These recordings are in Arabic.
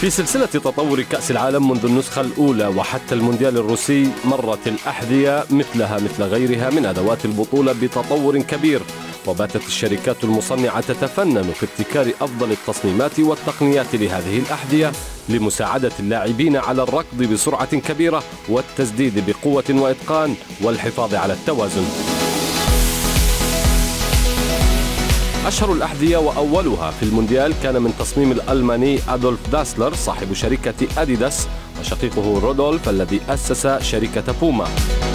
في سلسلة تطور كأس العالم منذ النسخة الأولى وحتى المونديال الروسي مرت الأحذية مثلها مثل غيرها من أدوات البطولة بتطور كبير، وباتت الشركات المصنعة تتفنن في ابتكار أفضل التصميمات والتقنيات لهذه الأحذية لمساعدة اللاعبين على الركض بسرعة كبيرة والتسديد بقوة وإتقان والحفاظ على التوازن. أشهر الأحذية وأولها في المونديال كان من تصميم الألماني أدولف داسلر صاحب شركة أديداس وشقيقه رودولف الذي أسس شركة بوما.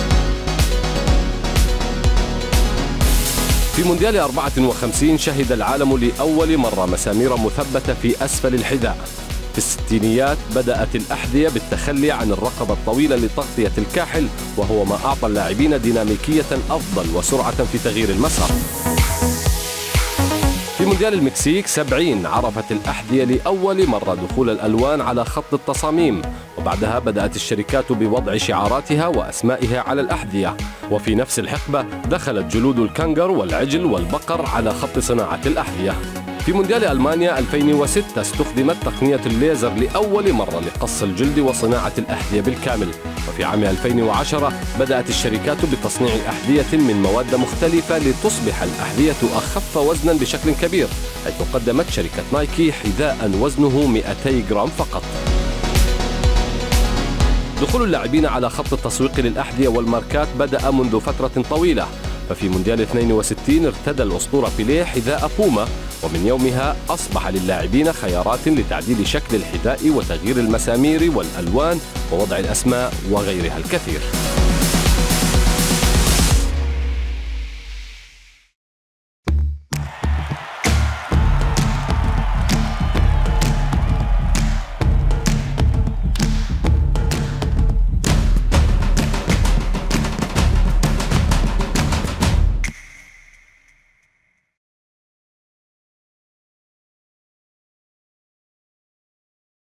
في مونديال 54 شهد العالم لأول مرة مسامير مثبتة في أسفل الحذاء. في الستينيات بدأت الأحذية بالتخلي عن الرقبة الطويلة لتغطية الكاحل، وهو ما أعطى اللاعبين ديناميكية أفضل وسرعة في تغيير المسار. في مونديال المكسيك 70 عرفت الأحذية لأول مرة دخول الألوان على خط التصاميم، وبعدها بدأت الشركات بوضع شعاراتها وأسمائها على الأحذية. وفي نفس الحقبة دخلت جلود الكنغر والعجل والبقر على خط صناعة الأحذية. في مونديال ألمانيا 2006 استخدمت تقنية الليزر لأول مرة لقص الجلد وصناعة الأحذية بالكامل. وفي عام 2010 بدأت الشركات بتصنيع أحذية من مواد مختلفة لتصبح الأحذية أخف وزنا بشكل كبير، حيث قدمت شركة نايكي حذاء وزنه 200 جرام فقط. دخول اللاعبين على خط التسويق للأحذية والماركات بدأ منذ فترة طويلة، ففي مونديال 62 ارتدى الأسطورة بيليه حذاء بوما، ومن يومها أصبح للاعبين خيارات لتعديل شكل الحذاء وتغيير المسامير والألوان ووضع الأسماء وغيرها الكثير.